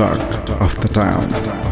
Talk of the Town.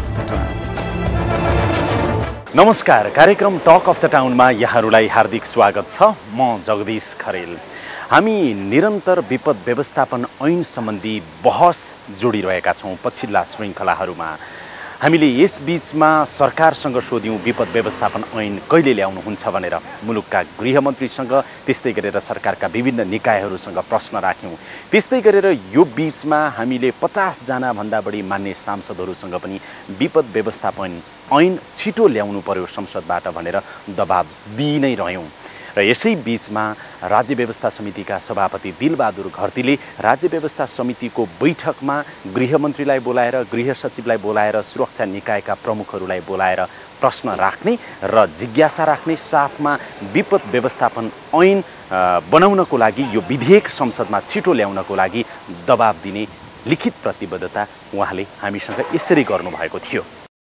नमस्कार, कार्यक्रम talk of the टाउनमा यहाँहरूलाई हार्दिक स्वागत छ। म जगदीश खरेल। हामी निरन्तर विपद व्यवस्थापन ऐन सम्बन्धी बहस जोडिरहेका छौँ पछिल्ला श्रृङ्खलाहरूमा। हामीले यस बीचमा सरकारसँग सोध्यौँ विपद व्यवस्थापन ऐन कहिले ल्याउनुहुन्छ भनेर। मुलुकका गृहमन्त्रीसँग, त्यस्तै गरेर सरकारका विभिन्न निकायहरूसँग प्रश्न राख्यौँ। त्यस्तै गरेर यो बीचमा हामीले 50 जना भन्दा बढी मान्य सांसदहरूसँग पनि विपद व्यवस्थापन ऐन छिटो ल्याउनु पर्यो संसदबाट भनेर दबाब दिइ नै रह्यौँ। र यसै बीचमा राज्य व्यवस्था समितिका सभापति दिलबहादुर घरतीले राज्य व्यवस्था समितिको बैठकमा गृहमन्त्रीलाई बोलाएर, गृह सचिवलाई बोलाएर, सुरक्षा निकायका प्रमुखहरूलाई बोलाएर प्रश्न राख्ने र जिज्ञासा राख्ने, साथमा विपद व्यवस्थापन ऐन बनाउनको लागि, यो विधेयक संसदमा छिटो ल्याउनको लागि दबाब दिने लिखित प्रतिबद्धता उहाँले हामीसँग यसरी गर्नुभएको थियो।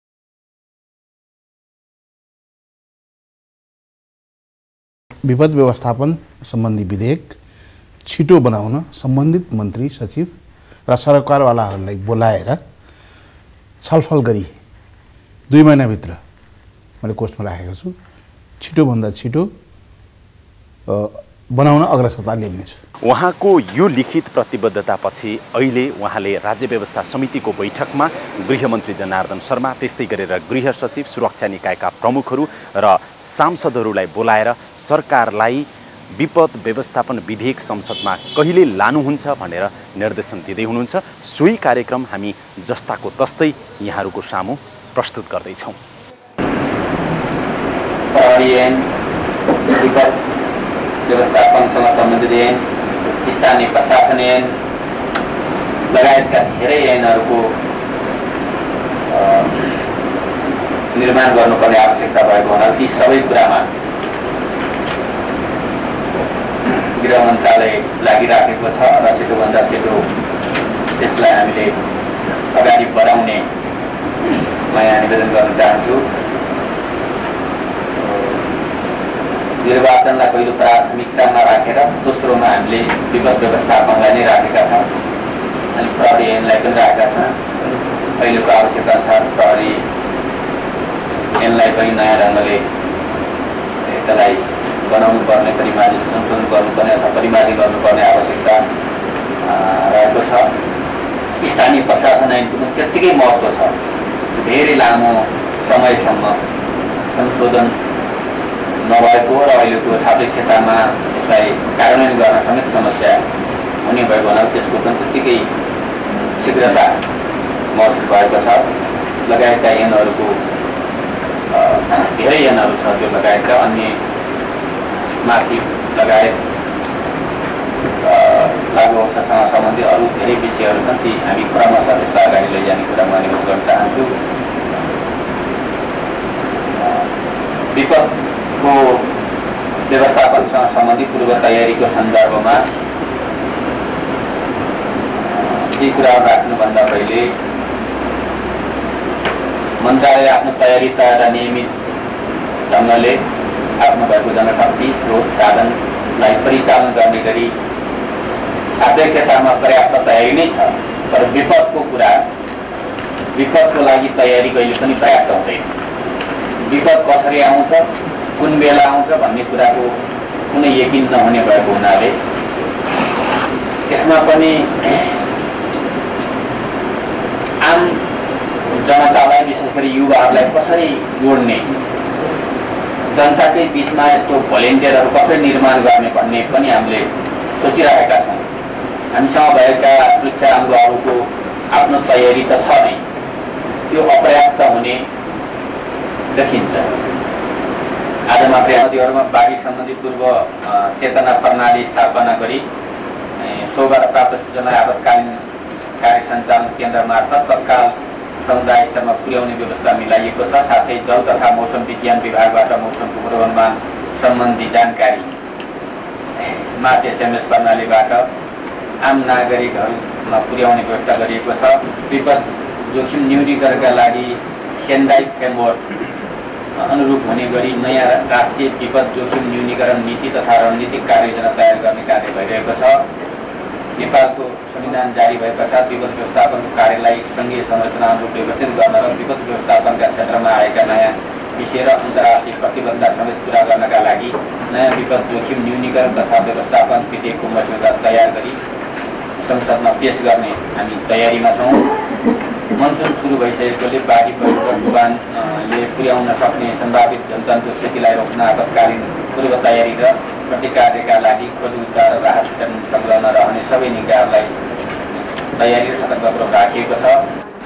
विपद व्यवस्थापन सम्बन्धी विधेयक छिटो बनाउन सम्बन्धित मन्त्री, सचिव र सरकारवालाहरूलाई बोलाएर छलफल गरी 2 महिनाभित्र मैले कोर्समा राखेको छु, छिटोभन्दा छिटो बनाउन अग्रसरता लिनेछु। उहाँको यो लिखित प्रतिबद्धतापछि अहिले उहाँले राज्य व्यवस्था समितिको बैठकमा गृहमन्त्री जनार्दन शर्मा, त्यस्तै गरेर गृह सचिव, सुरक्षा निकायका प्रमुखहरू र सांसदहरूलाई बोलाएर सरकारलाई विपद व्यवस्थापन विधेयक संसदमा कहिले लानुहुन्छ भनेर निर्देशन दिँदै हुनुहुन्छ। सोही कार्यक्रम हामी जस्ताको तस्तै यहाँहरूको सामु प्रस्तुत गर्दैछौँ। व्यवस्थापनसँग सम्बन्धित ऐन, स्थानीय प्रशासन ऐन लगायतका धेरै ऐनहरूको निर्माण गर्नुपर्ने आवश्यकता भएको हुनाले ती सबै कुरामा गृह मन्त्रालय लागिराखेको छ र छिटोभन्दा छिटो त्यसलाई हामीले अगाडि बढाउने म यहाँ निवेदन गर्न चाहन्छु। निर्वाचनलाई पहिलो प्राथमिकतामा राखेर दोस्रोमा हामीले विपद व्यवस्थापनलाई नै राखेका छौँ अनि प्रहरी ऐनलाई पनि राखेका छौँ। अहिलेको आवश्यकता अनुसार प्रहरी ऐनलाई पनि नयाँ ढङ्गले त्यसलाई बनाउनु पर्ने, परिमार्जित संशोधन गर्नुपर्ने अथवा परिमार्जित गर्नुपर्ने आवश्यकता रहेको छ। स्थानीय प्रशासन ऐनको पनि त्यत्तिकै महत्त्व छ। धेरै लामो समयसम्म संशोधन नभएको र अहिलेको सापेक्षतामा यसलाई कार्यान्वयन गर्न समेत समस्या हुने भएको हुनाले त्यसको पनि त्यत्तिकै शीघ्रता महसुस भएको छ। लगायतका ऐनहरूको धेरै ऐनहरू छ, त्यो लगायतका अन्य माथि लगायत लागु अवस्थासँग सम्बन्धित अरू धेरै विषयहरू छन्। ती हामी क्रमशः त्यसलाई अगाडि लैजाने कुरा म अनुरोध गर्न चाहन्छु। विपदको व्यवस्थापनसँग सम्बन्धित पूर्व तयारीको सन्दर्भमा यी कुराहरू राख्नुभन्दा पहिले मन्त्रालयले आफ्नो तयारी तथा नियमित ढङ्गले आफ्नो भएको जनशक्ति, स्रोत, साधनलाई परिचालन गर्ने गरी सापेक्षतामा पर्याप्त तयारी नै छ। तर विपदको लागि तयारी कहिले पनि पर्याप्त हुँदैन। विपद कसरी आउँछ, कुन बेला आउँछ भन्ने कुराको कुनै यकिन नहुने भएको हुनाले यसमा पनि आम जनतालाई, विशेष गरी युवाहरूलाई कसरी जोड्ने, जनताकै बिचमा यस्तो भोलिन्टियरहरू कसरी निर्माण गर्ने भन्ने पनि हामीले सोचिरहेका छौँ। हामीसँग भएका सुरक्षा अङ्गहरूको आफ्नो तयारी त छ नै, त्यो अपर्याप्त हुने देखिन्छ। आज मात्रै नदीहरूमा बाढी सम्बन्धी पूर्व चेतना प्रणाली स्थापना गरी सोबाट प्राप्त सूचना आपतकालीन कार्य सञ्चालन केन्द्र मार्फत तत्काल समुदाय स्तरमा पुर्याउने व्यवस्था मिलाइएको छ। साथै जल तथा मौसम विज्ञान विभागबाट मौसमको पूर्वानुमान सम्बन्धी जानकारी मास SMS प्रणालीबाट आम नागरिकहरूमा पुर्याउने व्यवस्था गरिएको छ। विपद जोखिम न्यूनीकरणका लागि सेन्डाई फ्रेमवर्क अनुरूप हुने गरी नयाँ राष्ट्रिय विपद जोखिम न्यूनीकरण नीति तथा रणनीतिक कार्ययोजना तयार गर्ने कार्य भइरहेको छ। नेपालको संविधान अभियान जारी भए पश्चात विपद व्यवस्थापनको कार्यलाई सङ्घीय संरचना अनुरूप व्यवस्थित गर्न र विपद व्यवस्थापनका क्षेत्रमा आएका नयाँ विषय र अन्तर्राष्ट्रिय प्रतिबद्धता समेत पुरा गर्नका लागि नयाँ विपद जोखिम न्यूनीकरण तथा व्यवस्थापन विधेयकको मस्यौदा तयार गरी संसदमा पेश गर्ने हामी तयारीमा छौँ। मनसुन सुरु भइसकेकोले बाढी पहिरो डुबानले पुर्याउन सक्ने सम्भावित जनतन्त्र क्षतिलाई रोक्न आपतकालीन पूर्व तयारी र प्रतिकारका लागि खोज उद्धार र राहत वितरण संलग्न रहने सबै निकायहरूलाई तयारी र सतर्कता राखिएको छ।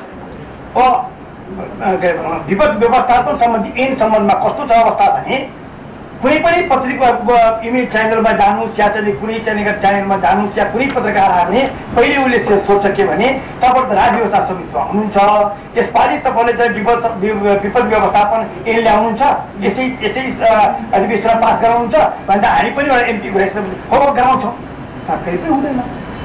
विपद व्यवस्थापन सम्बन्धी ऐन सम्बन्धमा कस्तो छ अवस्था भने कुनै पनि पत्रिका इमेज च्यानलमा जानुहोस् या चाहिँ कुनै च्यानलमा जानुहोस् या कुनै पत्रकार आयो भने पहिले उसले सोध्छ के भने तपाईँ त राज्य व्यवस्था समितिमा हुनुहुन्छ, यसपालि तपाईँले त विपद व्यवस्थापन ऐन ल्याउनुहुन्छ, यसै अधिवेशनमा पास गराउनुहुन्छ भन्दा हामी पनि एउटा एमपी गएपछि हो गराउँछौँ, तर फेरि पनि हुँदैन।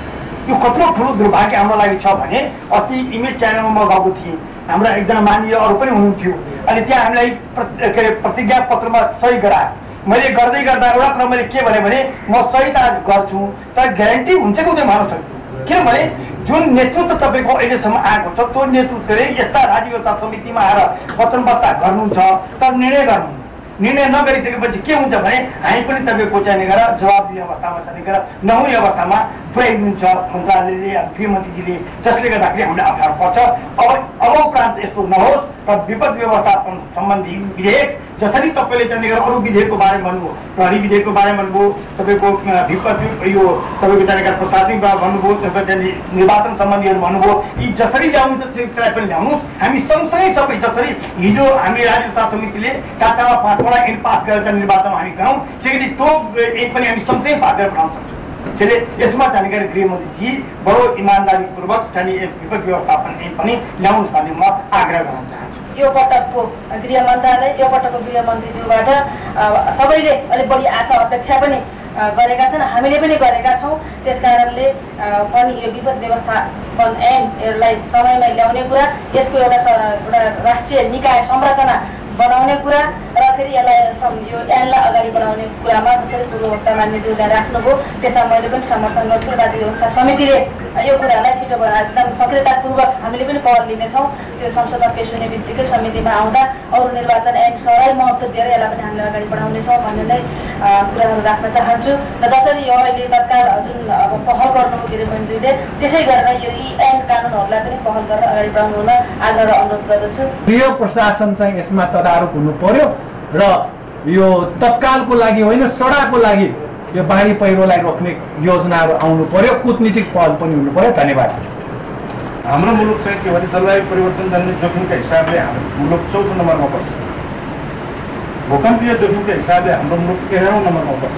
यो कत्रो ठुलो दुर्भाग्य हाम्रो लागि छ भने अस्ति इमेज च्यानलमा म गएको थिएँ, हाम्रा एकजना माननीय अरू पनि हुनुहुन्थ्यो, अनि त्यहाँ हामीलाई प्रतिज्ञा पत्रमा सही गरायो। मैले गर्दै गर्दा एउटा कुरा मैले के भने म सही त गर्छु तर ग्यारेन्टी हुन्छ कि हुँदैन भन्न सक्दिनँ, किनभने जुन नेतृत्व तपाईँको अहिलेसम्म आएको छ त्यो नेतृत्वले यस्ता राज्य व्यवस्था समितिमा आएर वचनबद्धता गर्नुहुन्छ तर निर्णय नगरिसकेपछि के हुन्छ भने हामी पनि तपाईँको चाहिँ जवाबदिने अवस्थामा चाहिँ नहुने अवस्थामा पुर्याइदिन्छ मन्त्रालयले, गृहमन्त्रीजीले, जसले गर्दाखेरि हामीलाई अप्ठ्यारो पर्छ। अब उपरान्त यस्तो नहोस् र विपद व्यवस्थापन सम्बन्धी विधेयक जसरी तपाईँले चाहिँ अरू विधेयकको बारेमा भन्नुभयो, प्रहरी विधेयकको बारेमा भन्नुभयो, तपाईँको विपद यो तपाईँको चाहिँ प्रशासनिक भन्नुभयो, तपाईँ चाहिँ निर्वाचन सम्बन्धीहरू भन्नुभयो, यी जसरी ल्याउनु त्यसलाई पनि ल्याउनुहोस्। हामी सँगसँगै सबै जसरी हिजो हामी राज्य व्यवस्था समितिले 4-4 5 ऐन पास गरेर निर्वाचनमा हामी गरौँ, त्यसरी त्यो ऐन पनि हामी सँगसँगै पास गरेर बनाउन सक्छौँ। त्यसले यसमा जानकारी गृहमन्त्रीजी बडो इमान्दारीपूर्वक चाहिँ विपद व्यवस्थापन ऐन पनि ल्याउनुहोस् भन्ने म आग्रह गर्न चाहन्छु। यो पटकको गृह मन्त्रालय, यो पटकको गृहमन्त्रीज्यूबाट सबैले अलिक बढी आशा अपेक्षा पनि गरेका छन्, हामीले पनि गरेका छौँ। त्यस कारणले पनि यो विपद व्यवस्थापन ऐनलाई समयमा ल्याउने कुरा, यसको एउटा राष्ट्रिय निकाय संरचना बनाउने कुरा र फेरि यसलाई यो ऐनलाई अगाडि बढाउने कुरामा जसरी पूर्ववक्ता मान्यज्यूले राख्नुभयो त्यसमा मैले पनि समर्थन गर्छु। राज्य व्यवस्था समितिले यो कुरालाई छिटो एकदम सक्रियतापूर्वक हामीले पनि पहल लिनेछौँ। त्यो संसदमा पेश हुने बित्तिकै समितिमा आउँदा अरू निर्वाचन ऐन सबै महत्त्व दिएर यसलाई पनि हामीले अगाडि बढाउनेछौँ भन्ने नै कुराहरू राख्न चाहन्छु। र जसरी यो अहिले तत्काल जुन अब पहल गर्नुभयो गृहमन्त्रीले, त्यसै गरेर यो यी ऐन कानुनहरूलाई पनि पहल गरेर अगाडि बढाउनु हुन आग्रह र अनुरोध गर्दछु। यो प्रशासन चाहिँ यसमा तदारुक हुनु पर्यो र यो तत्कालको लागि होइन सडाको लागि यो बाढी पहिरोलाई रोक्ने योजनाहरू आउनु पर्यो, कुटनीतिक पहल पनि हुनु पर्यो। धन्यवाद। हाम्रो मुलुक चाहिँ के भने जलवायु परिवर्तन जन्य जोखिमका हिसाबले हाम्रो मुलुक 4थो नम्बरमा पर्छ, भूकम्पीय जोखिमका हिसाबले हाम्रो मुलुक 11औं नम्बरमा पर्छ,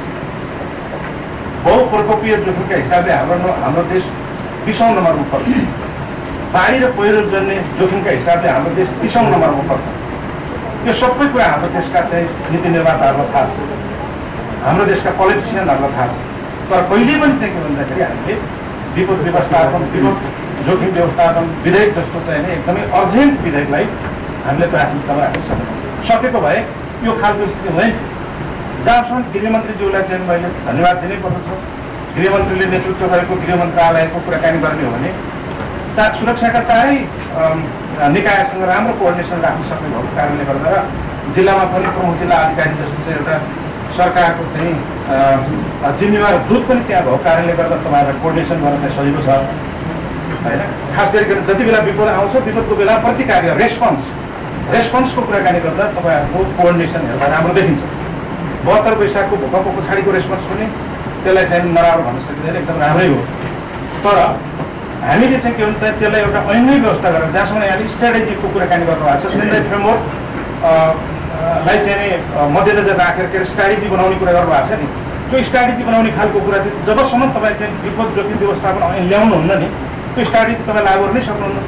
बहुप्रकोपीय जोखिमका हिसाबले हाम्रो देश 20औं नम्बरमा पर्छ, बाढी र पहिरो जन्य जोखिमका हिसाबले हाम्रो देश 30औं नम्बरमा पर्छ। यो सबै कुरा हाम्रो देशका चाहिँ नीति निर्माताहरूलाई थाहा छ, हाम्रो देशका पोलिटिसियनहरूलाई थाहा छ, तर कहिले पनि चाहिँ के भन्दाखेरि हामीले विपद व्यवस्थापन विपद जोखिम व्यवस्थापन विधेयक जस्तो चाहिँ एकदमै अर्जेन्ट विधेयकलाई हामीले प्राथमिकतामा राख्न सकेको भए यो खालको स्थिति हुँदैन थियो। जहाँसम्म गृहमन्त्रीज्यूलाई चाहिँ मैले धन्यवाद दिनै पर्दछ। गृहमन्त्रीले नेतृत्व गरेको गृह मन्त्रालयको कुराकानी गर्ने हो भने सुरक्षाका चारै निकायसँग राम्रो कोअर्डिनेसन राख्न सक्ने भएको कारणले गर्दा र जिल्लामा पनि प्रमुख जिल्ला अधिकारी जस्तो चाहिँ एउटा सरकारको चाहिँ जिम्मेवार दूत पनि त्यहाँ भएको कारणले गर्दा तपाईँहरूलाई कोअर्डिनेसन गर्न चाहिँ सजिलो छ होइन। खास गरिकन जति बेला विपद आउँछ विपदको बेला प्रतिक्रिया रेस्पोन्सको कुराकानी गर्दा तपाईँहरूको कोअर्डिनेसन हेर्दा राम्रो देखिन्छ। 72 वैशाखको भूकम्प पछाडिको रेस्पोन्स पनि त्यसलाई चाहिँ नराम्रो भन्न सकिँदैन, एकदम राम्रै हो। तर हामीले चाहिँ के भन्छ त्यसलाई एउटा ऐनमै व्यवस्था गरेर जहाँसम्म यहाँले स्ट्राटेजीको कुराकानी गर्नुभएको छ, सेन्ट्रल फ्रेमवर्कलाई चाहिँ मध्यनजर राखेर के अरे स्ट्राटेजी बनाउने कुरा गर्नुभएको छ नि, त्यो स्ट्राटेजी बनाउने खालको कुरा चाहिँ जबसम्म तपाईँ चाहिँ विपद जोखिम व्यवस्थापन ऐन ल्याउनुहुन्न नि त्यो स्ट्राटेजी तपाईँ लागू गर्नै सक्नुहुन्न।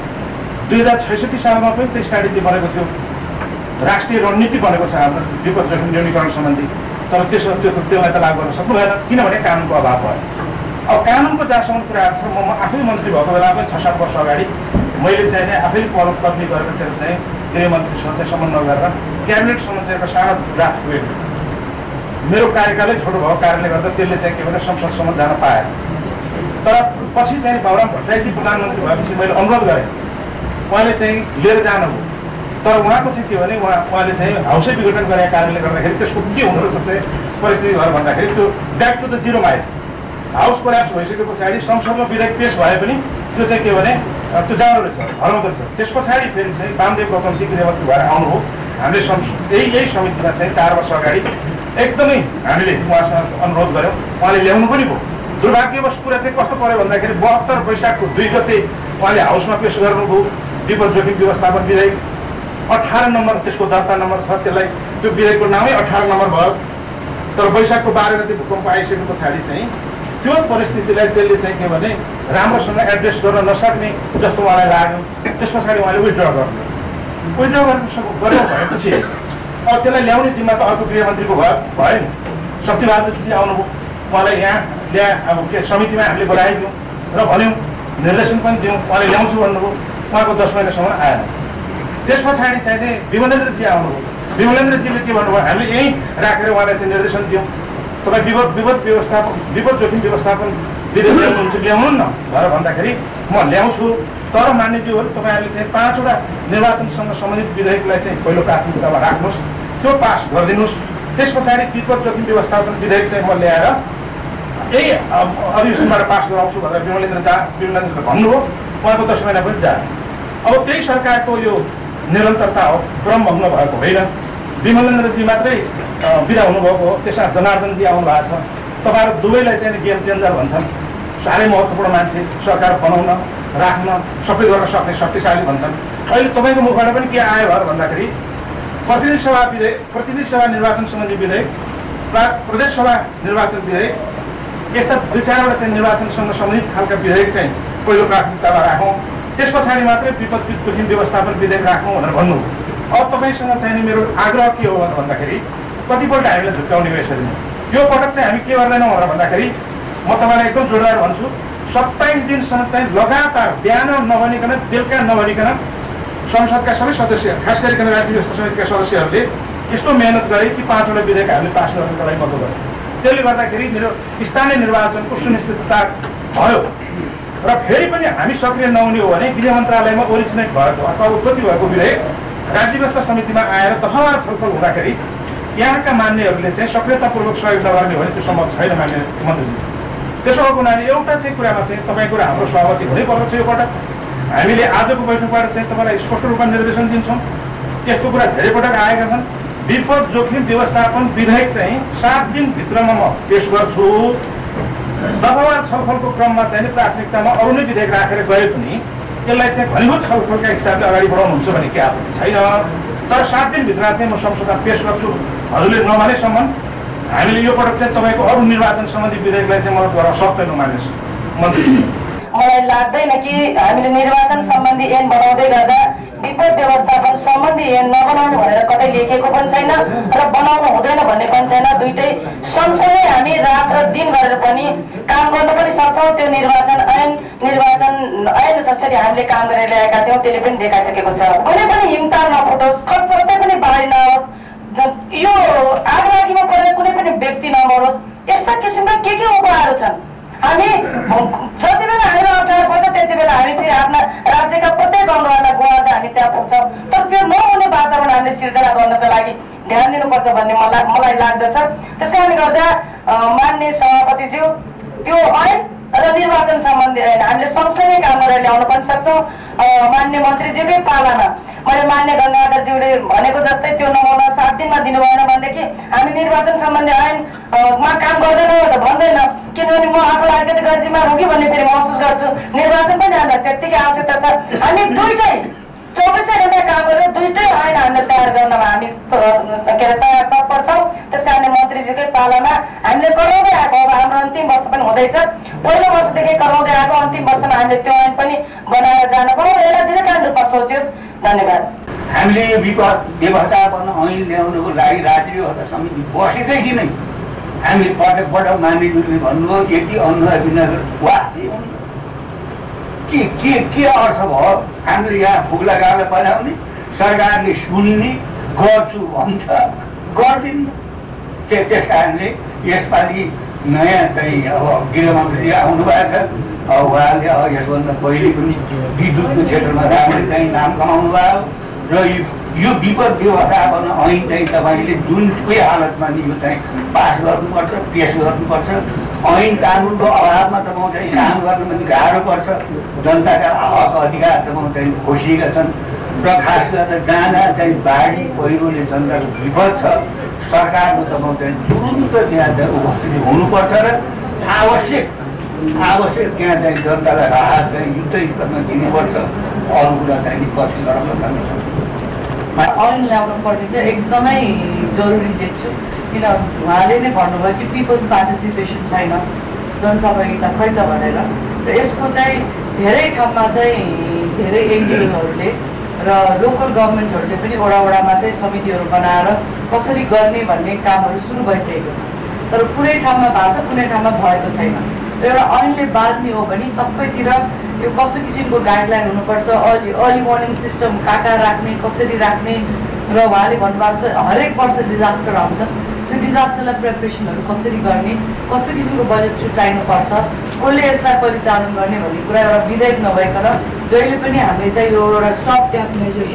2066 सालमा पनि त्यो स्ट्राटेजी बनेको थियो, राष्ट्रिय रणनीति बनेको छ हाम्रो विपद जोखिम न्यूनीकरण सम्बन्धी, तर त्यसलाई त लागू गर्न सक्नु भएन किनभने कानुनको अभाव भयो। अब कानुनको जहाँसम्म कुराहरू छ, म आफै मन्त्री भएको बेला पनि 6-7 वर्ष अगाडि मैले चाहिँ आफैले पदवी गरेर त्यसलाई चाहिँ गृहमन्त्रीसँग चाहिँ समन्वय गरेर क्याबिनेटसम्म चाहिँ एउटा सानो ड्राफ्ट गएको। मेरो कार्यकालै छोटो भएको कारणले गर्दा त्यसले चाहिँ के भने संसदसम्म जान पाएछ। तर पछि चाहिँ बाबुराम भट्टराईजी प्रधानमन्त्री भएपछि मैले अनुरोध गरेँ, उहाँले चाहिँ लिएर जानुभयो। तर उहाँको चाहिँ के भने उहाँले चाहिँ हाउसै विघटन गरेका कारणले गर्दाखेरि त्यसको के हुँदो रहेछ चाहिँ परिस्थिति भयो भन्दाखेरि त्यो ब्याक टु द जिरोमा आयो। हाउस कोल्याप्स भइसके पछाडि संसदमा विधेयक पेश भए पनि त्यो चाहिँ के भने त्यो जाँदो रहेछ, हराउँदो रहेछ। त्यस पछाडि फेरि चाहिँ वामदेव गौतमजी गृहमन्त्री भएर आउनुभयो। हामीले यही समितिमा चाहिँ 4 वर्ष अगाडि एकदमै हामीले उहाँसँग अनुरोध गऱ्यौँ, उहाँले ल्याउनु पनि भयो। दुर्भाग्यवश कुरा चाहिँ कस्तो पऱ्यो भन्दाखेरि 72 वैशाखको 2 गते उहाँले हाउसमा पेश गर्नुभयो विपद जोखिम व्यवस्थापन विधेयक। 18 नम्बर त्यसको दर्ता नम्बर छ, त्यसलाई त्यो विधेयकको नामै 18 नम्बर भयो। तर वैशाखको 12 गते भूकम्प आइसके पछाडि चाहिँ त्यो परिस्थितिलाई त्यसले चाहिँ के भने राम्रोसँग एड्रेस गर्न नसक्ने जस्तो उहाँलाई लाग्यो। त्यस पछाडि उहाँले विथड्र गर्नुभयो। विथड्र गर्नु भएपछि अब त्यसलाई ल्याउने जिम्मा त अर्को गृहमन्त्रीको भयो नि। शक्तिबहादुरजी आउनुभयो, उहाँलाई यहाँ अब के समितिमा हामीले बोलाइदियौँ र भन्यौँ, निर्देशन पनि दियौँ। उहाँले ल्याउँछु भन्नुभयो, उहाँको 10 महिनासम्म आएन। त्यस पछाडि चाहिँ विमलेन्द्रजी आउनुभयो। विमलेन्द्रजीले के भन्नुभयो, हामीले यहीँ राखेर उहाँलाई चाहिँ निर्देशन दियौँ, तपाईँ विपद जोखिम व्यवस्थापन विधेयक ल्याउनुहुन्छ ल्याउनु न भनेर भन्दाखेरि म ल्याउँछु। तर मान्यज्यूहरू तपाईँहरूले चाहिँ 5 वटा निर्वाचनसँग सम्बन्धित विधेयकलाई चाहिँ पहिलो प्राथमिकतामा राख्नुहोस्, त्यो पास गरिदिनुहोस्। त्यस पछाडि विपद जोखिम व्यवस्थापन विधेयक चाहिँ म ल्याएर यही अधिवेशनबाट पास गराउँछु भनेर विमलेन्द्रले भन्नुभयो। उहाँको 10 महिना पनि जाए। अब त्यही सरकारको यो निरन्तरता हो, क्रम भङ्ग भएको होइन। विमलेन्द्रजी मात्रै बिदा हुनुभएको हो, त्यसमा जनार्दनजी आउनु भएको छ। तपाईँहरू दुवैलाई चाहिँ गेम चेन्जर भन्छन्, साह्रै महत्त्वपूर्ण मान्छे, सरकार बनाउन राख्न सबै गर्न सक्ने शक्तिशाली भन्छन्। अहिले तपाईँको मुखबाट पनि के आयो भन्दाखेरि प्रतिनिधि सभा निर्वाचन सम्बन्धी विधेयक, प्रदेश सभा निर्वाचन विधेयक, यस्ता 2-4 वटा चाहिँ निर्वाचनसँग सम्बन्धित खालका विधेयक चाहिँ पहिलो प्राथमिकतामा राखौँ, त्यस पछाडि मात्रै विपद जोखिम व्यवस्थापन विधेयक राखौँ भनेर भन्नु। अब तपाईँसँग चाहिँ मेरो आग्रह के हो भन्दाखेरि कतिपल्ट हामीलाई झुक्काउने हो यसरी। यो पटक चाहिँ हामी के गर्दैनौँ भनेर भन्दाखेरि म तपाईँलाई एकदम जोरदार भन्छु, 27 दिनसम्म चाहिँ लगातार बिहान नभनिकन बेलुका नभनिकन संसदका सबै सदस्य, खास गरिकन राज्य व्यवस्था समितिका सदस्यहरूले यस्तो मेहनत गरे कि 5 वटा विधेयक हामीले पास गर्नको लागि मद्दत गऱ्यौँ। त्यसले गर्दाखेरि मेरो स्थानीय निर्वाचनको सुनिश्चितता भयो। र फेरि पनि हामी सक्रिय नहुने हो भने गृह मन्त्रालयमा ओरिजिनेट भएको अथवा उत्पत्ति भएको विधेयक राज्य व्यवस्था समितिमा आएर दफावार छलफल हुँदाखेरि यहाँका मान्यहरूले चाहिँ सक्रियतापूर्वक सहयोग नगर्ने हो भने त्यो सम्भव छैन मान्य मन्त्रीजी। त्यसो भएको हुनाले एउटा चाहिँ कुरामा चाहिँ तपाईँको र हाम्रो सहमति हुनैपर्दछ। यो पटक हामीले आजको बैठकबाट चाहिँ तपाईँलाई स्पष्ट रूपमा निर्देशन दिन्छौँ। यस्तो कुरा धेरै पटक आएका छन्। विपद जोखिम व्यवस्थापन विधेयक चाहिँ 7 दिनभित्रमा म पेश गर्छु। दफावार छलफलको क्रममा चाहिँ प्राथमिकतामा अरू नै विधेयक राखेर गए पनि यसलाई चाहिँ घनीभूत छलफलका हिसाबले अगाडि बढाउनुहुन्छ भने के आपत्ति छैन। तर 7 दिनभित्र चाहिँ म संशोधन पेश गर्छु हजुरले नमानेसम्म हामीले यो पटक चाहिँ तपाईँको अरू निर्वाचन सम्बन्धी विधेयकलाई चाहिँ मद्दत गर्न सक्दैनौँ मानिस मन्त्री। मलाई लाग्दैन कि हामीले निर्वाचन सम्बन्धी ऐन बनाउँदै गर्दा विपद व्यवस्थापन सम्बन्धी ऐन नबनाउनु भनेर कतै लेखेको पनि छैन र बनाउनु हुँदैन भन्ने पनि छैन। दुइटै सँगसँगै हामी रात र दिन गरेर पनि काम गर्न पनि सक्छौँ। त्यो निर्वाचन ऐन जसरी हामीले काम गरेर ल्याएका थियौँ त्यसले पनि देखाइसकेको छ। कुनै पनि हिमताल नफुटोस्, कतै पनि बाढी नहोस्, यो आगलागीमा परेर कुनै पनि व्यक्ति नमरोस्, यस्ता किसिमका के उपायहरू छन्। हामी जति बेला हामीलाई अप्ठ्यारो पर्छ त्यति बेला हामी फेरि आफ्ना राज्यका प्रत्येक अङ्गहरूलाई गुहार्दा हामी त्यहाँ पुग्छौँ। तर त्यो नहुने वातावरण हामीले सिर्जना गर्नको लागि ध्यान दिनुपर्छ भन्ने मलाई लाग्दछ। त्यस कारणले गर्दा मान्य सभापतिज्यू, त्यो ऐन र निर्वाचन सम्बन्धी ऐन हामीले सँगसँगै काम गरेर ल्याउन पनि सक्छौँ। मान्य मन्त्रीज्यूकै पालामा मैले मान्य गङ्गाधरज्यूले भनेको जस्तै त्यो नम्बरमा 7 दिनमा दिनु भएन भनेदेखि हामी निर्वाचन सम्बन्धी ऐनमा काम गर्दैनौँ त भन्दैन। किनभने म आफूलाई अलिकति गर्जीमा हो कि भन्ने फेरि महसुस गर्छु। निर्वाचन पनि हामीलाई त्यत्तिकै आवश्यकता छ। हामी दुइटै 24 घण्टा काम गरेर दुइटै ऐन हामीले तयार गर्नमा हामी तयार तत्पर छौँ। त्यस कारणले मन्त्रीज्यूकै पालामा हामीले कराउँदै आएको, अब हाम्रो अन्तिम वर्ष पनि हुँदैछ, पहिलो वर्षदेखि कराउँदै आएको, अन्तिम वर्षमा हामीले त्यो ऐन पनि बनाएर जानुपर्छ। यसलाई दीर्घकालीन रूपमा सोचियोस्। धन्यवाद। हामीले यो विपद व्यवस्थापन ऐन ल्याउनुको लागि राज्य व्यवस्था समिति बसेदेखि नै हामीले पटक पटक मान्यज्यूले भन्नुभयो यति अनुरोध विनगर वास्तै हो के अर्थ भयो। हामीले यहाँ फुग्ला गाला बजाउने, सरकारले सुन्ने, गर्छु भन्छ, गर्दिन्न। त्यस कारणले यसपालि नयाँ चाहिँ अब गृहमन्त्री आउनु भएको छ। अब उहाँले अब यसभन्दा पहिले पनि विद्युतको क्षेत्रमा राम्ररी चाहिँ नाम कमाउनु भयो र यो विपद व्यवस्थापन ऐन चाहिँ तपाईँले जुनसुकै हालतमा नि यो चाहिँ पास गर्नुपर्छ, पेस गर्नुपर्छ। ऐन कानुनको अभावमा तपाईँ चाहिँ काम गर्नु पनि गाह्रो पर्छ। जनताका हक अधिकार तपाईँ चाहिँ खोसिएका छन् र खास गरेर जहाँ जहाँ चाहिँ बाढी पहिरोले जनताको विपद छ सरकारको तपाईँ चाहिँ तुरुन्त त्यहाँ चाहिँ उपस्थिति हुनुपर्छ र आवश्यक त्यहाँ चाहिँ जनतालाई राहत चाहिँ युद्ध स्तरमा दिनुपर्छ। अरू कुरा चाहिँ पछि गराउन सक्छ। ऐन ल्याउनु पर्ने चाहिँ एकदमै जरुरी देख्छु। किन उहाँले नै भन्नुभयो कि पिपल्स पार्टिसिपेसन छैन, जनसहभागिता खै त भनेर। र यसको चाहिँ धेरै ठाउँमा चाहिँ धेरै एनजिओहरूले र लोकल गभर्मेन्टहरूले पनि वडामा चाहिँ समितिहरू बनाएर कसरी गर्ने भन्ने कामहरू सुरु भइसकेको छ। तर कुनै ठाउँमा भएको छ, कुनै ठाउँमा भएको छैन। एउटा ऐनले बाँध्ने हो भने सबैतिर यो कस्तो किसिमको गाइडलाइन हुनुपर्छ, अर्ली वार्निङ सिस्टम कहाँ राख्ने, कसरी राख्ने। र उहाँले भन्नुभएको छ हरेक वर्ष डिजास्टर आउँछ, त्यो डिजास्टरलाई प्रिपरेसनहरू कसरी गर्ने, कस्तो किसिमको बजेट छुट्याइनुपर्छ, कसले यसलाई परिचालन गर्ने भन्ने कुरा एउटा विधेयक नभइकन जहिले पनि हामीले चाहिँ यो एउटा स्टप ग्याप मेजर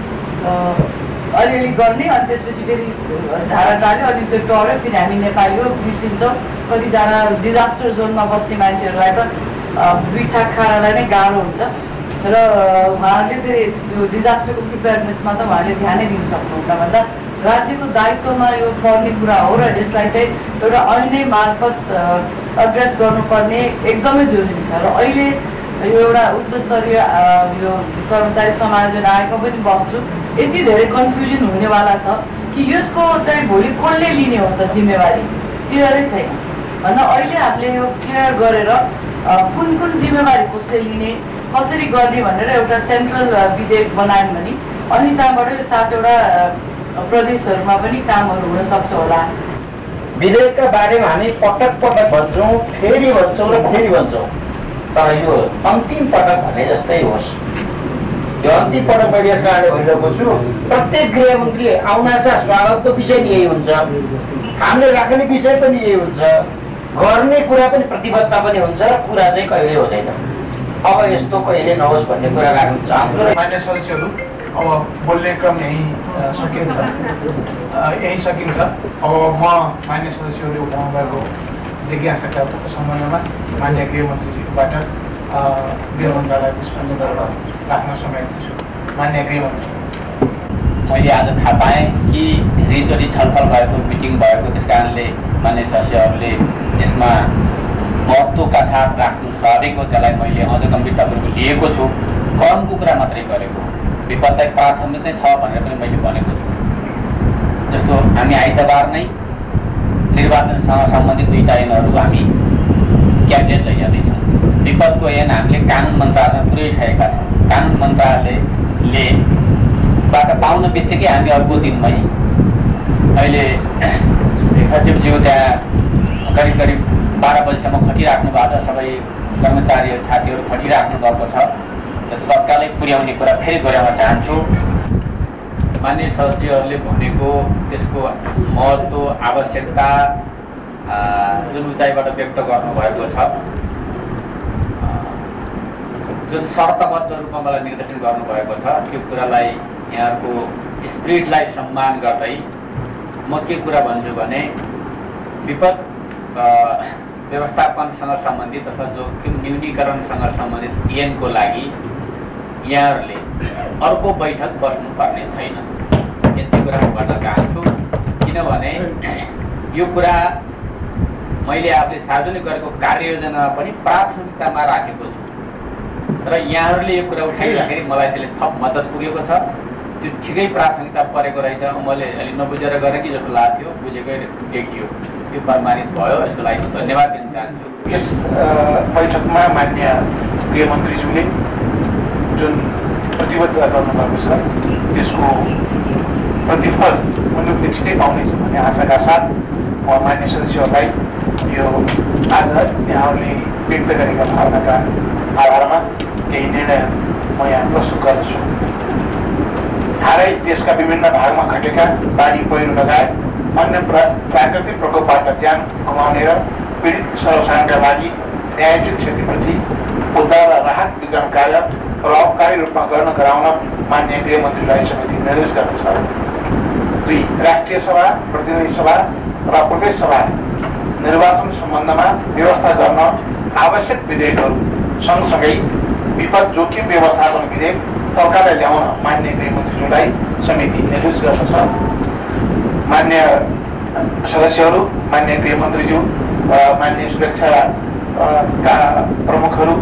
अलिअलि गर्ने, अनि त्यसपछि फेरि झाडा टाल्यो, अनि त्यो टर्यो, फेरि हामी नेपाली हो बिर्सिन्छौँ। कतिजना डिजास्टर जोनमा बस्ने मान्छेहरूलाई त दुई छाक खानालाई नै गाह्रो हुन्छ। र उहाँहरूले फेरि यो डिजास्टरको प्रिपेयरनेसमा त उहाँले ध्यानै दिनु सक्नुहुन्न भन्दा राज्यको दायित्वमा यो पर्ने कुरा हो र यसलाई चाहिँ एउटा ऐनै मार्फत एड्रेस गर्नुपर्ने एकदमै जरुरी छ। र अहिले यो एउटा उच्च स्तरीय यो कर्मचारी समायोजन आयोगमा पनि बस्छु, यति धेरै कन्फ्युजन हुनेवाला छ कि यसको चाहिँ भोलि कसले लिने हो त जिम्मेवारी, क्लियरै छैन। भन्दा अहिले हामीले यो क्लियर गरेर कुन कुन जिम्मेवारी कसले लिने, कसरी गर्ने भनेर एउटा सेन्ट्रल विधेयक बनायौँ भने अनि त्यहाँबाट यो 7वटा प्रदेशहरूमा पनि कामहरू हुन सक्छ होला। विधेयकका बारेमा हामी पटक पटक भन्छौँ, फेरि भन्छौँ र फेरि भन्छौँ, तर यो अन्तिम पटक भने जस्तै होस्। यो अन्तिम पटक मैले यस कारणले भनिरहेको छु, प्रत्येक गृहमन्त्रीले आउनासाथ स्वागतको विषय पनि यही हुन्छ, हामीले राख्ने विषय पनि यही हुन्छ, गर्ने कुरा पनि प्रतिबद्धता पनि हुन्छ र कुरा चाहिँ कहिले हुँदैन। अब यस्तो कहिले नहोस् भन्ने कुरा राख्न चाहन्छु। र मान्य सदस्यहरू अब बोल्ने क्रम यहीँ सकिन्छ। अब म मान्य सदस्यहरूले उठाउनु भएको जिज्ञासाका सम्बन्धमा मान्य गृहमन्त्रीबाट गृह मन्त्रालय पुष्पाञ्जली गरेर राख्न समय दिन्छु। मान्य गृहमन्त्री, मैले आज थाहा पाएँ कि धेरैचोटि छलफल भएको, मिटिङ भएको, त्यस कारणले मान्य सदस्यहरूले यसमा महत्त्वका साथ राख्नु स्वाभाविक हो। त्यसलाई मैले अझ गम्भीरतापूर्वक लिएको छु। कर्मको कुरा मात्रै गरेको, विपत्ति प्राथमिक चाहिँ छ भनेर पनि मैले भनेको छु। जस्तो हामी आइतबार नै निर्वाचनसँग सम्बन्धित 2टा ऐनहरू हामी क्याबिनेट लैजाँदैछौँ। विपदको ऐन हामीले कानुन मन्त्रालयमा पुर्याइसकेका छौँ। कानुन मन्त्रालयले बाट पाउन बित्तिकै हामी अर्को दिनमै अहिले सचिवज्यू त्यहाँ करिब 12 बजीसम्म खटिराख्नु भएको छ। सबै कर्मचारीहरू साथीहरू खटिराख्नु भएको छ। तत्कालै पुर्याउने कुरा फेरि दोहोऱ्याउन चाहन्छु। मान्य सदस्यहरूले भनेको त्यसको महत्त्व, आवश्यकता जुन उचाइबाट व्यक्त गर्नुभएको छ, जुन शर्तबद्ध रूपमा मलाई निर्देशन गर्नुभएको छ, त्यो कुरालाई यहाँहरूको स्पिरिटलाई सम्मान गर्दै म के कुरा भन्छु भने विपद व्यवस्थापनसँग सम्बन्धित अथवा जोखिम न्यूनीकरणसँग सम्बन्धित ऐनको लागि यहाँहरूले अर्को बैठक बस्नुपर्ने छैन। यति कुरा म भन्न चाहन्छु। किनभने यो कुरा मैले आफूले सार्वजनिक गरेको कार्ययोजनामा पनि प्राथमिकतामा राखेको छु र यहाँहरूले यो कुरा उठाइराखेर मलाई त्यसले थप मद्दत पुगेको छ। त्यो ठिकै प्राथमिकता परेको रहेछ। मैले अलि नबुझेर गरेँ कि जस्तो लाग्थ्यो, बुझेकै देखियो, त्यो प्रमाणित भयो। यसको लागि म धन्यवाद दिन चाहन्छु। यस बैठकमा मान्य गृहमन्त्रीज्यूले जुन प्रतिबद्धता गर्नुभएको छ त्यसको प्रतिफल मुलुकले छिटै पाउनेछ भन्ने आशाका साथ म मान्य सदस्यहरूलाई यो आज यहाँहरूले व्यक्त गरेका भावनाका आधारमा यही निर्णय म यहाँ प्रस्तुत गर्दछु। हालै देशका विभिन्न भागमा घटेका बाढी, पहिरो लगायत अन्य प्राकृतिक प्रकोपबाट ज्यान गुमाउने र पीडित सर्वसाधारणका लागि न्यायोचित क्षतिपूर्ति उद्धार र राहत वितरण कार्य प्रभावकारी रूपमा गर्न गराउन माननीय गृहमन्त्रीलाई समिति निर्देश गर्दछ। 2. राष्ट्रिय सभा, प्रतिनिधि सभा र प्रदेश सभा निर्वाचन सम्बन्धमा व्यवस्था गर्न आवश्यक विधेयकहरू सँगसँगै विपद जोखिम व्यवस्थापन विधेयक तत्कालै ल्याउन माननीय गृहमन्त्रीज्यूलाई समिति निर्देश गर्दछ। मान्य सदस्यहरू, मान्य गृहमन्त्रीज्यू, मान्य सुरक्षा का प्रमुखहरू,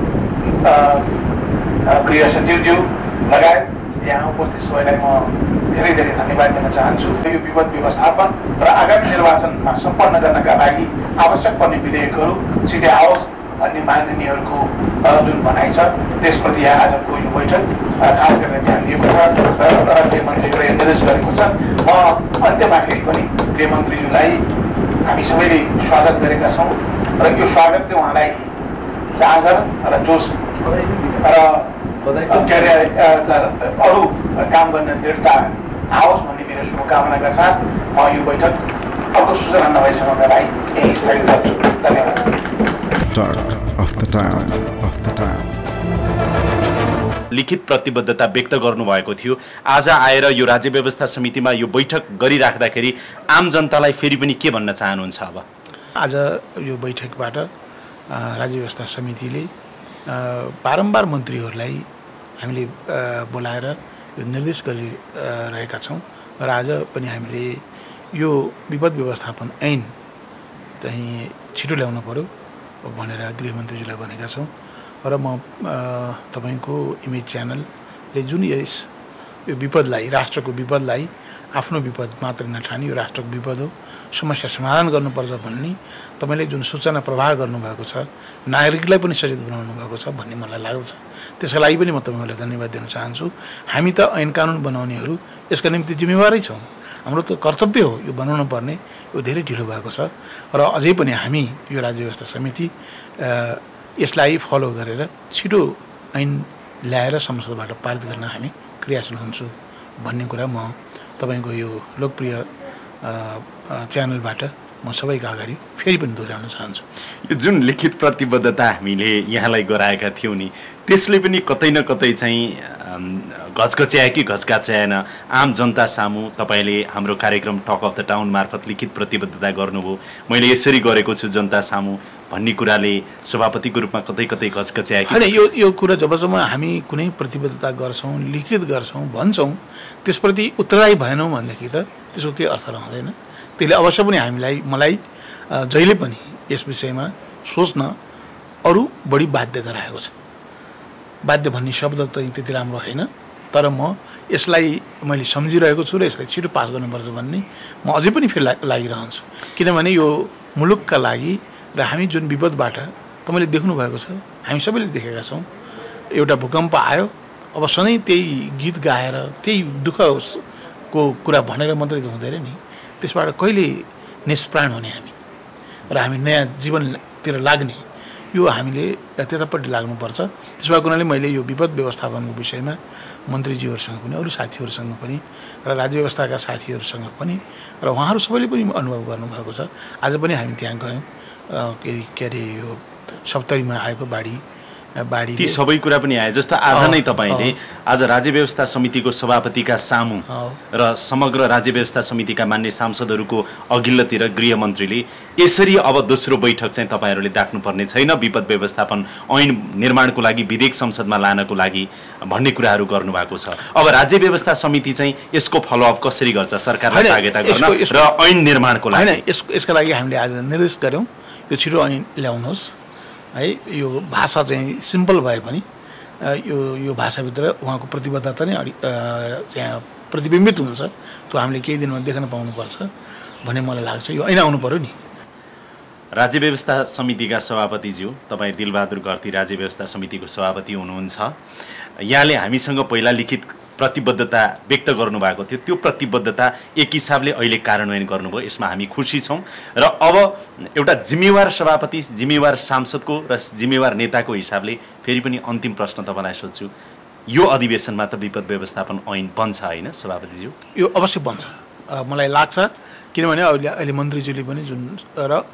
गृह सचिवज्यू लगायत यहाँ उपस्थित सबैलाई म धेरै धेरै धन्यवाद दिन चाहन्छु। यो विपद व्यवस्थापन र आगामी निर्वाचनमा सम्पन्न गर्नका लागि आवश्यक पर्ने विधेयकहरू छिटै आओस् भन्ने माननीयहरूको जुन भनाइ छ त्यसप्रति आजको यो बैठक खास गरेर ध्यान दिएको छ र गृहमन्त्रीले निर्देश गरेको छ। म अन्त्यमा फेरि पनि गृहमन्त्रीज्यूलाई हामी सबैले स्वागत गरेका छौँ र यो स्वागत चाहिँ उहाँलाई जाँगर र जोस र के अरे अरू काम गर्ने दृढता आओस् भन्ने मेरो शुभकामनाका साथ म यो बैठक अर्को सूचना नभएसम्मका लागि यही स्थगित गर्छु। धन्यवाद। लिखित प्रतिबद्धता व्यक्त गर्नुभएको थियो। आज आएर यो राज्य व्यवस्था समितिमा यो बैठक गरिराख्दाखेरि आम जनतालाई फेरि पनि के भन्न चाहनुहुन्छ? अब आज यो बैठकबाट राज्य व्यवस्था समितिले बारम्बार मन्त्रीहरूलाई हामीले बोलाएर यो निर्देश गरिरहेका छौँ र आज पनि हामीले यो विपद व्यवस्थापन ऐन चाहिँ छिटो ल्याउनु पर्यो भनेर गृहमन्त्रीज्यूलाई भनेका छौँ र म तपाईँको इमेज च्यानलले जुन यो विपदलाई, राष्ट्रको विपदलाई आफ्नो विपद मात्र नठानी यो राष्ट्रको विपद हो, समस्या समाधान गर्नुपर्छ भन्ने तपाईँले जुन सूचना प्रवाह गर्नुभएको छ, नागरिकलाई पनि सचेत बनाउनु भएको छ भन्ने मलाई लाग्दछ। त्यसका लागि पनि म तपाईँहरूलाई धन्यवाद दिन चाहन्छु। हामी त ऐन कानुन बनाउनेहरू यसका निम्ति जिम्मेवारै छौँ, हाम्रो त कर्तव्य हो यो बनाउनु पर्ने। यो धेरै ढिलो भएको छ र अझै पनि हामी यो राज्य व्यवस्था समिति यसलाई फलो गरेर छिटो ऐन ल्याएर संसदबाट पारित गर्न हामी क्रियाशील हुन्छौँ भन्ने कुरा म तपाईँको यो लोकप्रिय च्यानलबाट म सबैको अगाडि फेरि पनि दोहोऱ्याउन चाहन्छु। यो जुन लिखित प्रतिबद्धता हामीले यहाँलाई गराएका थियौँ नि, त्यसले पनि कतै न कतै चाहिँ घचघच्याए कि घचघच्याएन आम जनता सामु तपाईँले हाम्रो कार्यक्रम टक अफ द टाउन मार्फत लिखित प्रतिबद्धता गर्नुभयो, मैले यसरी गरेको छु जनता सामु भन्ने कुराले सभापतिको रूपमा कतै कतै घचघच्याए कि? होइन, यो कुरा जबसम्म हामी कुनै प्रतिबद्धता गर्छौँ, लिखित गर्छौँ, भन्छौँ, त्यसप्रति उत्तरदायी भएनौँ भनेदेखि त त्यसको केही अर्थ रहँदैन। त्यसले अवश्य पनि मलाई जहिले पनि यस विषयमा सोच्न अरू बढी बाध्य गराएको छ। बाध्य भन्ने शब्द त त्यति राम्रो होइन, तर म यसलाई मैले सम्झिरहेको छु र यसलाई छिटो पास गर्नुपर्छ भन्ने म अझै पनि फेरि लागिरहन्छु। किनभने यो मुलुकका लागि र हामी जुन विपदबाट तपाईँले देख्नुभएको छ, हामी सबैले देखेका छौँ। एउटा भूकम्प आयो, अब सधैँ त्यही गीत गाएर त्यही दुःखको कुरा भनेर मात्रै हुँदैन नि, त्यसबाट कहिले निष्प्राण हुने हामी र हामी नयाँ जीवनतिर लाग्ने, यो हामीले त्यतापट्टि लाग्नुपर्छ। त्यसो भएको हुनाले मैले यो विपद व्यवस्थापनको विषयमा मन्त्रीज्यूहरूसँग पनि, अरू साथीहरूसँग पनि र राज्य व्यवस्थाका साथीहरूसँग पनि र उहाँहरू सबैले पनि अनुभव गर्नुभएको छ। आज पनि हामी त्यहाँ गयौँ, के अरे यो सप्तरीमा आएको बाढी ती सबै कुरा पनि आए। जस्तो आज नै तपाईँले आज राज्य व्यवस्था समितिको सभापतिका सामु र समग्र राज्य व्यवस्था समितिका मान्य सांसदहरूको अघिल्लोतिर गृहमन्त्रीले यसरी अब दोस्रो बैठक चाहिँ तपाईँहरूले डाक्नुपर्ने छैन, विपद व्यवस्थापन ऐन निर्माणको लागि विधेयक संसदमा लानको लागि भन्ने कुराहरू गर्नुभएको छ। अब राज्य व्यवस्था समिति चाहिँ यसको फलोअप कसरी गर्छ सरकारलाई सहायता गर्न र ऐन निर्माणको लागि? होइन, यसका लागि हामीले आज निर्देश गऱ्यौँ यो छिटो ऐन ल्याउनुहोस् है। यो भाषा चाहिँ सिम्पल भए पनि यो भाषाभित्र उहाँको प्रतिबद्धता नै चाहिँ प्रतिबिम्बित हुन्छ। त्यो हामीले केही दिनमा देख्न पाउनुपर्छ भन्ने मलाई लाग्छ। यो ऐन आउनु पर्यो नि। राज्य व्यवस्था समितिका सभापतिज्यू, तपाईँ दिलबहादुर गर्थी राज्य व्यवस्था समितिको सभापति हुनुहुन्छ। यहाँले हामीसँग पहिला लिखित प्रतिबद्धता व्यक्त गर्नुभएको थियो, त्यो प्रतिबद्धता एक हिसाबले अहिले कार्यान्वयन गर्नुभयो, यसमा हामी खुसी छौँ। र अब एउटा जिम्मेवार सभापति, जिम्मेवार सांसदको र जिम्मेवार नेताको हिसाबले फेरि पनि अन्तिम प्रश्न तपाईँलाई सोध्छु, यो अधिवेशनमा त विपद व्यवस्थापन ऐन बन्छ होइन सभापतिज्यू? यो अवश्य बन्छ मलाई लाग्छ। किनभने अहिले मन्त्रीज्यूले पनि जुन र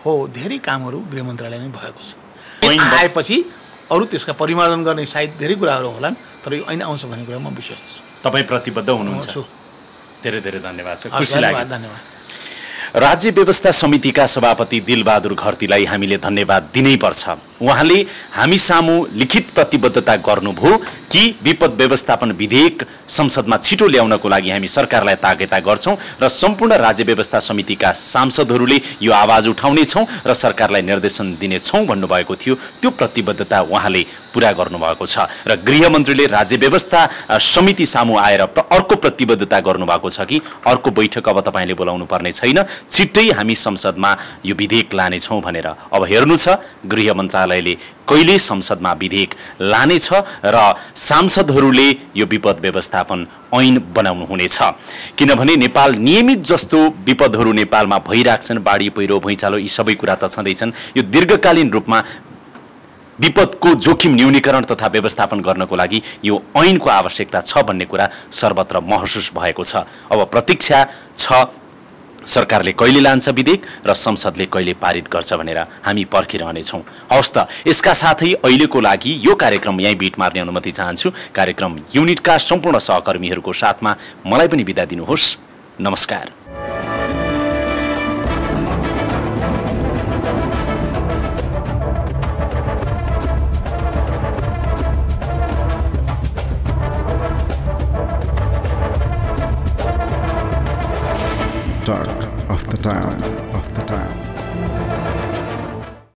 हो धेरै कामहरू गृह मन्त्रालय नै भएको छ। आएपछि अरू त्यसका परिमार्जन गर्ने सायद धेरै कुराहरू होलान्, तर यो ऐन आउँछ भन्ने कुरा म विश्वास छु। तपाईँ प्रतिबद्ध हुनुहुन्छ। धेरै धेरै धन्यवाद छ, खुसी लाग्यो। धन्यवाद। राज्य व्यवस्था समितिका सभापति दिलबहादुर घरतीलाई हामीले धन्यवाद दिनै पर्छ। उहाँले हामी सामु लिखित प्रतिबद्धता गर्नुभयो कि विपद व्यवस्थापन विधेयक संसदमा छिटो ल्याउनको लागि हामी सरकारलाई ताकेता गर्छौं र सम्पूर्ण राज्य व्यवस्था समितिका सांसदहरूले यो आवाज उठाउनेछौं र सरकारलाई निर्देशन दिनेछौं भन्नुभएको थियो। त्यो प्रतिबद्धता उहाँले पूरा गर्नुभएको छ र गृहमन्त्रीले राज्य व्यवस्था समिति सामु आएर अर्को प्रतिबद्धता गर्नुभएको छ कि अर्को बैठक अब तपाईले बोलाउनु पर्ने छैन, छिट्टै हामी संसदमा यो विधेयक लानेछौं भनेर। अब हेर्नु छ गृह मन्त्रालयले कहिले संसदमा विधेयक लानेछ र सांसदहरूले यो विपद व्यवस्थापन ऐन बनाउनु हुनेछ। किनभने नेपाल नियमित जस्तो विपदहरू नेपालमा भइराख्छन्, बाढी पहिरो भुइँचालो यी सबै कुरा त छँदैछन्। यो दीर्घकालीन रूपमा विपदको जोखिम न्यूनीकरण तथा व्यवस्थापन गर्नको लागि यो ऐनको आवश्यकता छ भन्ने कुरा सर्वत्र महसुस भएको छ। अब प्रतीक्षा छ सरकारले कहिले लान्छ विधेयक र संसदले कहिले पारित गर्छ भनेर हामी पर्खिरहनेछौँ। हवस् त, यसका साथै अहिलेको लागि यो कार्यक्रम यहीँ बिट मार्ने अनुमति चाहन्छु। कार्यक्रम युनिटका सम्पूर्ण सहकर्मीहरूको साथमा मलाई पनि बिदा दिनुहोस्। नमस्कार।